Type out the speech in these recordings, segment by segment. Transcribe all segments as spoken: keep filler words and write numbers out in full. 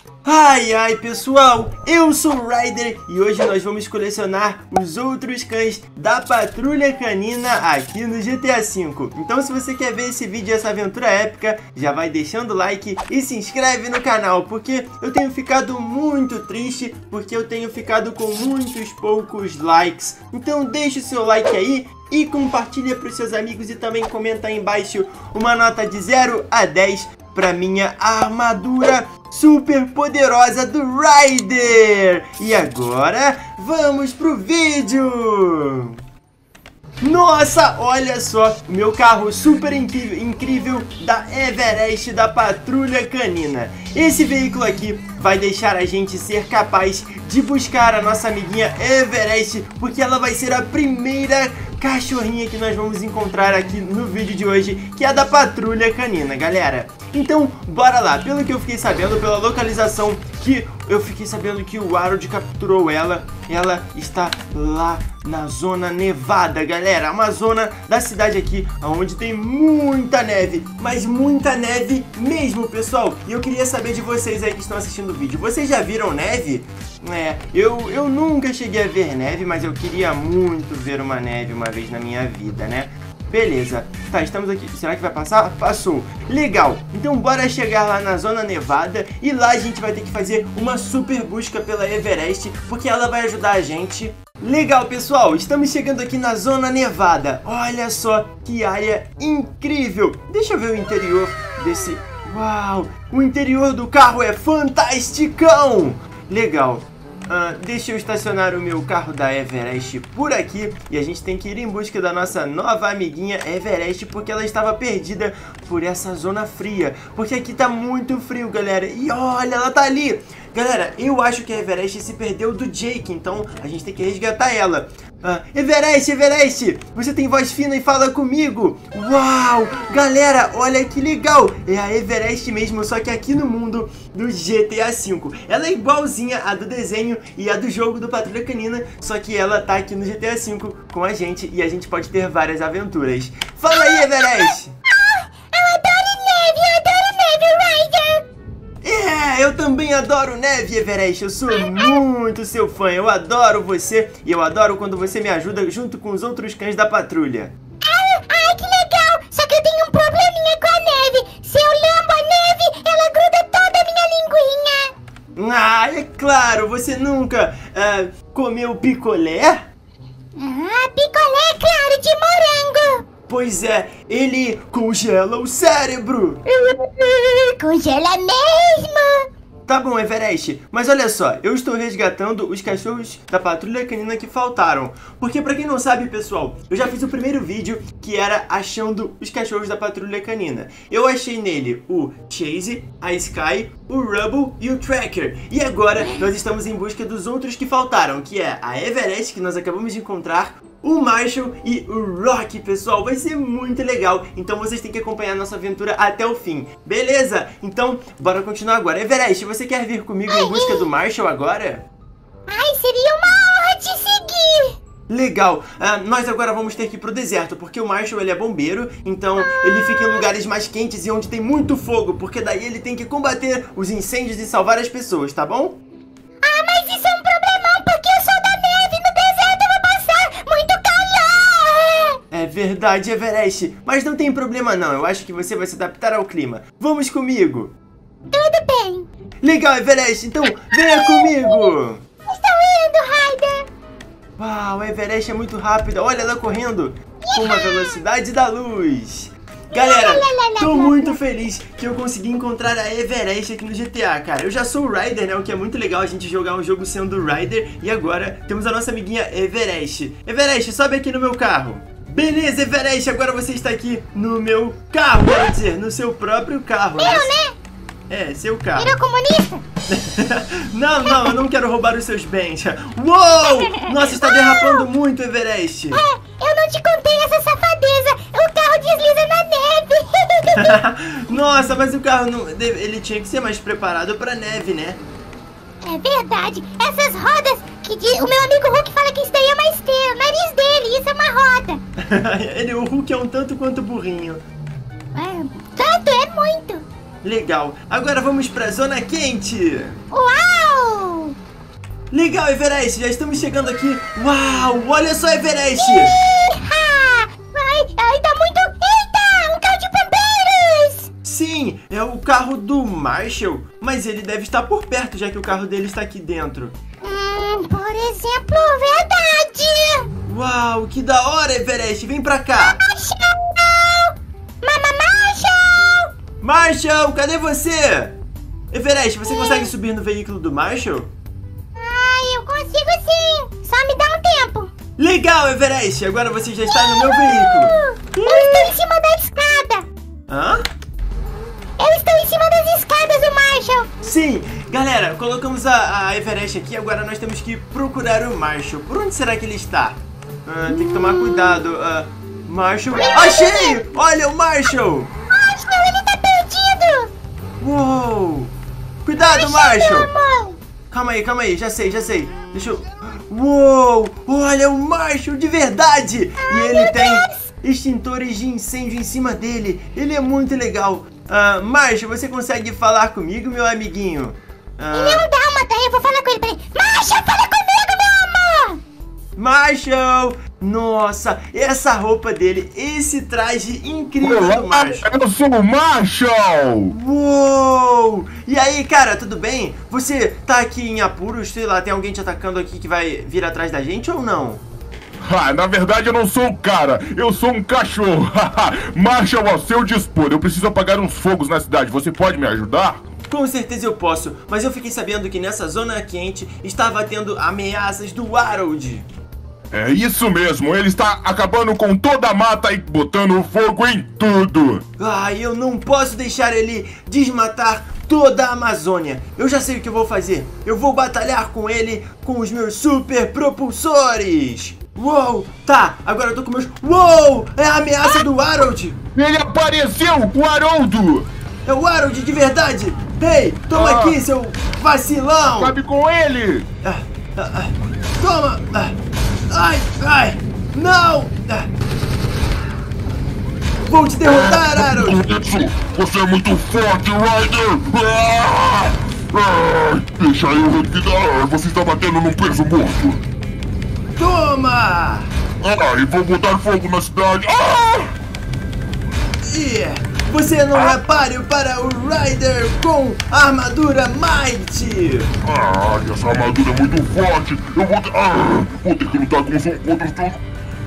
Ai, ai, pessoal, eu sou o Ryder e hoje nós vamos colecionar os outros cães da Patrulha Canina aqui no G T A cinco. Então se você quer ver esse vídeo e essa aventura épica, já vai deixando o like e se inscreve no canal, porque eu tenho ficado muito triste, porque eu tenho ficado com muitos poucos likes. Então deixa o seu like aí e compartilha para os seus amigos e também comenta aí embaixo uma nota de zero a dez para minha armadura super poderosa do Ryder. E agora vamos pro vídeo. Nossa, olha só, o meu carro super incrível, incrível da Everest da Patrulha Canina. Esse veículo aqui vai deixar a gente ser capaz de buscar a nossa amiguinha Everest, porque ela vai ser a primeira cachorrinha que nós vamos encontrar aqui no vídeo de hoje, que é a da Patrulha Canina, galera. Então, bora lá. Pelo que eu fiquei sabendo, pela localização que eu fiquei sabendo que o Harold capturou ela, ela está lá na zona nevada, galera. Uma zona da cidade aqui, onde tem muita neve, mas muita neve mesmo, pessoal. E eu queria saber de vocês aí que estão assistindo o vídeo. Vocês já viram neve? É, eu, eu nunca cheguei a ver neve, mas eu queria muito ver uma neve uma vez na minha vida, né? Beleza, tá, estamos aqui. Será que vai passar? Passou. Legal, então bora chegar lá na zona nevada e lá a gente vai ter que fazer uma super busca pela Everest, porque ela vai ajudar a gente. Legal, pessoal, estamos chegando aqui na zona nevada. Olha só que área incrível. Deixa eu ver o interior desse... Uau, o interior do carro é fantasticão. Legal. Uh, deixa eu estacionar o meu carro da Everest por aqui e a gente tem que ir em busca da nossa nova amiguinha Everest, porque ela estava perdida por essa zona fria, porque aqui tá muito frio, galera. E olha, ela tá ali. Galera, eu acho que a Everest se perdeu do Jake, então a gente tem que resgatar ela. Ah, Everest, Everest, você tem voz fina e fala comigo. Uau, galera, olha que legal. É a Everest mesmo, só que aqui no mundo do G T A cinco. Ela é igualzinha a do desenho e a do jogo do Patrulha Canina, só que ela tá aqui no G T A cinco com a gente e a gente pode ter várias aventuras. Fala aí, Everest. Eu adoro neve, eu adoro neve, Ryder. É, eu também adoro neve, Everest. Eu sou muito seu fã. Eu adoro você e eu adoro quando você me ajuda junto com os outros cães da patrulha. Ah, ai, que legal. Só que eu tenho um probleminha com a neve. Se eu lambo a neve, ela gruda toda a minha linguinha. Ah, é claro. Você nunca ah, comeu picolé? Ah, picolé, claro, de morango. Pois é, ele congela o cérebro. Congela mesmo. Tá bom, Everest, mas olha só, eu estou resgatando os cachorros da Patrulha Canina que faltaram. Porque pra quem não sabe, pessoal, eu já fiz o primeiro vídeo que era achando os cachorros da Patrulha Canina. Eu achei nele o Chase, a Sky, o Rubble e o Tracker. E agora nós estamos em busca dos outros que faltaram, que é a Everest, que nós acabamos de encontrar, o Marshall e o Rock, pessoal. Vai ser muito legal, então vocês têm que acompanhar a nossa aventura até o fim, beleza? Então, bora continuar agora. Everest, você quer vir comigo em busca do Marshall agora? Ai, seria uma honra te seguir. Legal, uh, nós agora vamos ter que ir pro deserto, porque o Marshall ele é bombeiro, então ele fica em lugares mais quentes e onde tem muito fogo, porque daí ele tem que combater os incêndios e salvar as pessoas, tá bom? Ah, mas isso é um problemão, porque eu sou da neve, no deserto eu vou passar muito calor. É verdade, Everest, mas não tem problema não, eu acho que você vai se adaptar ao clima. Vamos comigo? Tudo bem. Legal, Everest, então venha comigo. Estou indo, Ryder. Uau, a Everest é muito rápida, olha ela correndo com uma velocidade da luz. Galera, tô muito feliz que eu consegui encontrar a Everest aqui no G T A, cara. Eu já sou o Ryder, né, o que é muito legal a gente jogar um jogo sendo o Ryder. E agora temos a nossa amiguinha Everest. Everest, sobe aqui no meu carro. Beleza, Everest, agora você está aqui no meu carro, quer dizer, no seu próprio carro. Meu, né? É, seu carro. Virou comunista? Não, não, eu não quero roubar os seus bens. Uou! Nossa, está derrapando muito, Everest. É, eu não te contei essa safadeza. O carro desliza na neve. Nossa, mas o carro não, ele tinha que ser mais preparado para neve, né? É verdade. Essas rodas que de, o meu amigo Hulk fala que isso daí é uma esteira. O nariz dele, isso é uma roda. Ele, o Hulk é um tanto quanto burrinho. É, tanto, é muito. Legal. Agora vamos pra zona quente. Uau! Legal, Everest. Já estamos chegando aqui. Uau, olha só, Everest. Iha! Ai, ai, tá muito... Eita, um carro de bombeiros! Sim, é o carro do Marshall. Mas ele deve estar por perto, já que o carro dele está aqui dentro. Hum, por exemplo, verdade. Uau, que da hora, Everest. Vem pra cá. Marshall! Mama Marshall! Marshall, cadê você? Everest, você consegue subir no veículo do Marshall? Ai, eu consigo sim. Só me dá um tempo. Legal, Everest. Agora você já está no meu veículo. Eu estou em cima da escada. Hã? Eu estou em cima das escadas do Marshall. Sim, galera, colocamos a, a Everest aqui. Agora nós temos que procurar o Marshall. Por onde será que ele está? Ah, tem que tomar cuidado. Ah, Marshall... Achei! Olha o Marshall! Marshall, ele tá perdido. Uou! Cuidado, Marshall! Amor. Calma aí, calma aí. Já sei, já sei. Deixa eu... Uou! Olha o Marshall de verdade! E ele tem extintores de incêndio em cima dele. Ele é muito legal. Ah, Marshall, você consegue falar comigo, meu amiguinho? Ah, Ele é um dálmata, eu vou falar com ele. Peraí. Marshall, fala comigo, meu amor. Marshall! Nossa, essa roupa dele, esse traje incrível do Marshall. Eu sou o Marshall! Uou! E aí, cara, tudo bem? Você tá aqui em apuros? Sei lá, tem alguém te atacando aqui que vai vir atrás da gente ou não? Ah, na verdade eu não sou um cara, eu sou um cachorro. Marshall, ao seu dispor, eu preciso apagar uns fogos na cidade, você pode me ajudar? Com certeza eu posso, mas eu fiquei sabendo que nessa zona quente estava tendo ameaças do Harold. É isso mesmo, ele está acabando com toda a mata e botando fogo em tudo. Ah, eu não posso deixar ele desmatar toda a Amazônia. Eu já sei o que eu vou fazer. Eu vou batalhar com ele com os meus super propulsores. Uou, tá, agora eu tô com meus... Uou, é a ameaça do Harold. Ele apareceu, o Haroldo. É o Harold de verdade. Ei, toma Ah. aqui, seu vacilão. Sabe com ele. Ah, ah, ah. Toma. Ah. Ai, ai, não. Ah. Vou te derrotar, Harold. Isso, você é muito forte, Ryder. Ah! Ah, deixa eu revidar, você está batendo num peso morto. Toma. Ah, e vou botar fogo na cidade. Ah! Yeah. Você não é páreo para o Ryder com a armadura Might. Ah, essa armadura é muito forte. Eu vou ter, ah, vou ter que lutar com os outros todos.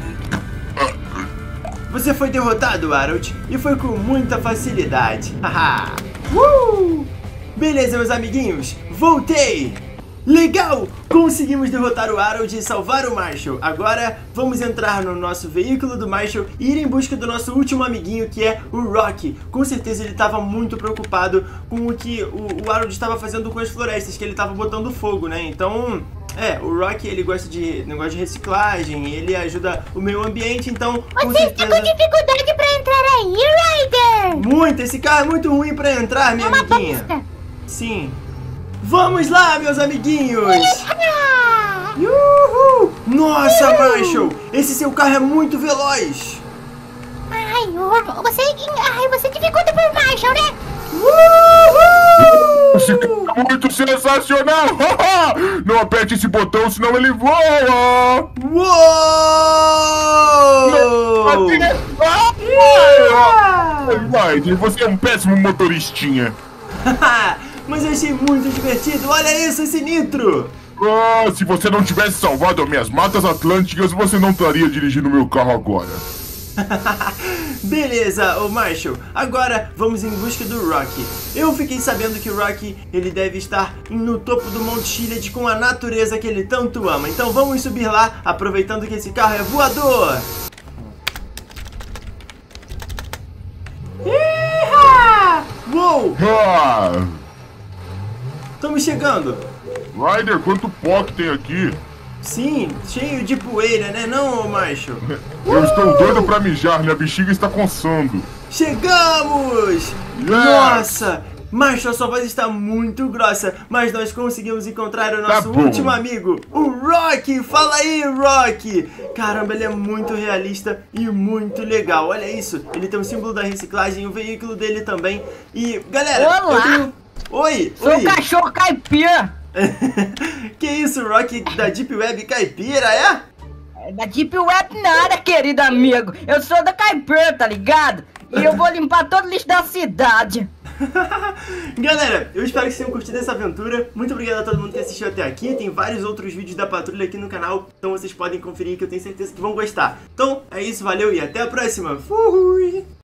Você foi derrotado, Harold, e foi com muita facilidade. Haha. uh! Beleza, meus amiguinhos, voltei. Legal! Conseguimos derrotar o Harold e salvar o Marshall. Agora vamos entrar no nosso veículo do Marshall e ir em busca do nosso último amiguinho, que é o Rocky. Com certeza ele estava muito preocupado com o que o, o Harold estava fazendo com as florestas, que ele estava botando fogo, né? Então, é, o Rocky, ele gosta de negócio de reciclagem, ele ajuda o meio ambiente, então com Você certeza... está com dificuldade pra entrar aí, Ryder. Muito, esse carro é muito ruim pra entrar, minha É uma amiguinha. bosta. Sim. Vamos lá, meus amiguinhos! Ah! Uhul! Nossa, Marshall! Esse seu carro é muito veloz! Ai, ô, você, ai, você dificulta pro Marshall, né? Uhul! Esse cara é muito sensacional. Não aperte esse botão, senão ele voa. Uou! Vai, você é um péssimo motoristinha. Mas eu achei muito divertido! Olha isso, esse nitro! Ah, se você não tivesse salvado as minhas matas atlânticas, você não estaria dirigindo meu carro agora. Beleza, ô Marshall, agora vamos em busca do Rocky. Eu fiquei sabendo que o Rocky, ele deve estar no topo do Monte Chiliad com a natureza que ele tanto ama. Então vamos subir lá, aproveitando que esse carro é voador. Iha! Uou! Ah, Estamos chegando. Ryder, quanto pó que tem aqui? Sim, cheio de poeira, né não, ô Marshall? Eu estou doido pra mijar, minha bexiga está coçando. Chegamos! Yeah! Nossa, Macho, a sua voz está muito grossa, mas nós conseguimos encontrar o nosso Tá último amigo, o Rocky. Fala aí, Rocky. Caramba, ele é muito realista e muito legal. Olha isso, ele tem o símbolo da reciclagem, o veículo dele também. E, galera, Olá. eu tenho... Oi, Sou oi. o cachorro caipira. Que isso, Rocky da Deep Web Caipira, é? É da Deep Web nada, querido amigo. Eu sou da caipira, tá ligado? E eu vou limpar todo o lixo da cidade. Galera, eu espero que vocês tenham curtido essa aventura. Muito obrigado a todo mundo que assistiu até aqui. Tem vários outros vídeos da patrulha aqui no canal, então vocês podem conferir que eu tenho certeza que vão gostar. Então, é isso, valeu e até a próxima. Fui!